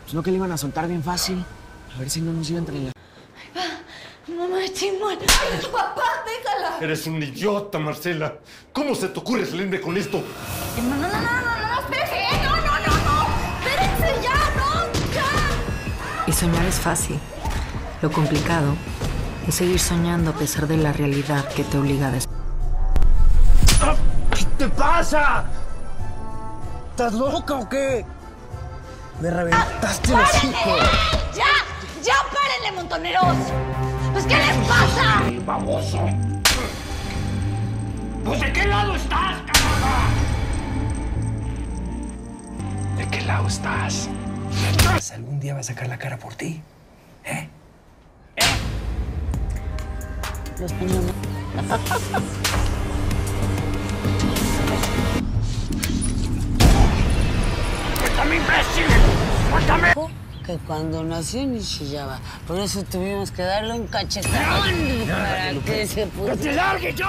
Pues no que le iban a soltar bien fácil. A ver si no nos iba entre la... Mamá de chingón. ¡Ay, papá, déjala! Eres un idiota, Marcela. ¿Cómo se te ocurre salirme con esto? No, espérense, no. Espérense ya, ya. Y soñar es fácil. Lo complicado es seguir soñando a pesar de la realidad que te obliga a ¿Qué te pasa? ¿Estás loca o qué? Me reventaste el hocico. ¡Ya, párenle, montoneros! Pues, ¿qué les pasa? ¡Baboso! ¿Pues de qué lado estás, carajo? ¿De qué lado estás? Algún día va a sacar la cara por ti, ¿eh? Los puños. ¡Suéltame, imbécil! ¡Suéltame! Que cuando nació ni chillaba. Por eso tuvimos que darle un cachetadón para que se pudiera... ¡Que te largue yo!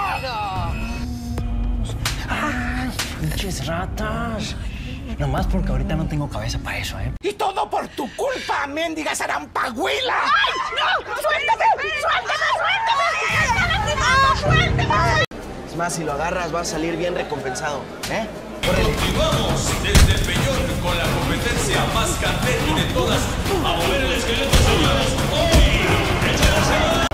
¡Pinches ratas! Nomás porque ahorita no tengo cabeza para eso, ¿eh? ¡Y todo por tu culpa, mendiga zarampagüila! ¡Ay, no! ¡Suéltame! Es más, si lo agarras va a salir bien recompensado, ¿eh? Continuamos desde el Peñón con la competencia más candente de todas. A mover el esqueleto, señores. ¡Hoy! ¡Échale!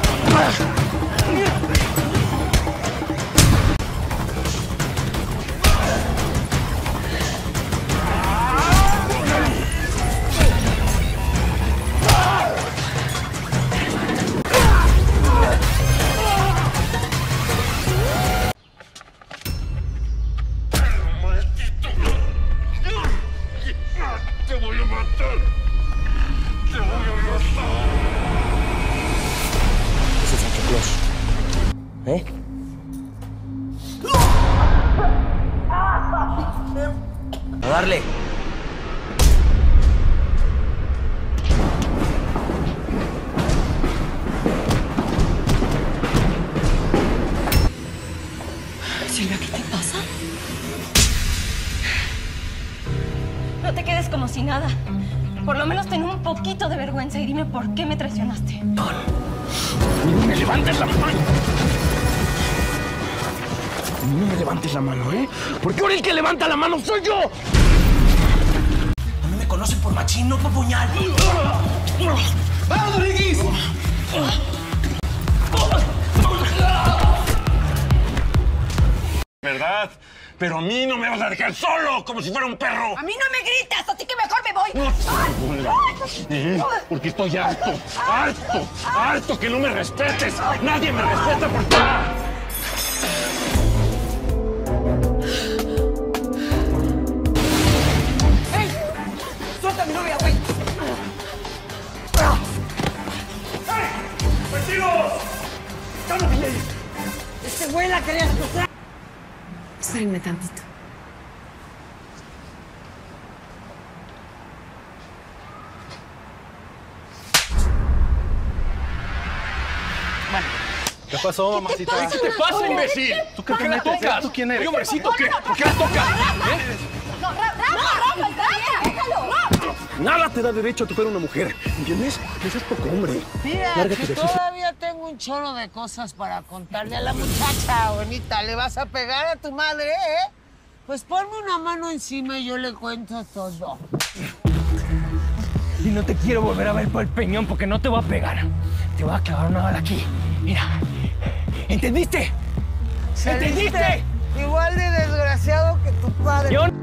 ¡Te voy a matar! ¡Te voy a matar! Ese es Santa Claus. ¿Eh? ¡A darle! Silvia, ¿qué te pasa? No te quedes como si nada. Por lo menos ten un poquito de vergüenza y dime por qué me traicionaste. ¡No me levantes la mano! No me levantes la mano, ¿eh? Porque ahora el que levanta la mano soy yo. A mí me conocen por machín, no por puñal. ¡Vamos, Riquis! ¿Verdad? Pero a mí no me vas a dejar solo, como si fuera un perro. A mí no me gritas, así que mejor me voy. Porque estoy harto que no me respetes. Nadie me respeta por ti. ¡Ey! ¡Suelta a mi novia, güey! ¡Vecinos! ¡Estamos bien! Este güey la quería escuchar. Espérenme tantito. ¿Qué pasó, mamacita? ¿Qué te pasa, imbécil? ¿Tú ¿Por qué la tocas? ¿Tú quién eres? Oye, hombrecito, ¿qué? ¿Por qué la tocas? ¡Rafa, déjalo! Nada te da derecho a tocar a una mujer, ¿entiendes? No seas poco hombre. Mira, Lárgate que de aquí. todavía tengo un chorro de cosas para contarle a la muchacha, bonita. ¿Le vas a pegar a tu madre, eh? Pues ponme una mano encima y yo le cuento todo. Y no te quiero volver a ver por el peñón porque no te voy a pegar. Te voy a clavar una bala aquí. Mira. ¿Entendiste? ¿Entendiste? Igual de desgraciado que tu padre. Yo...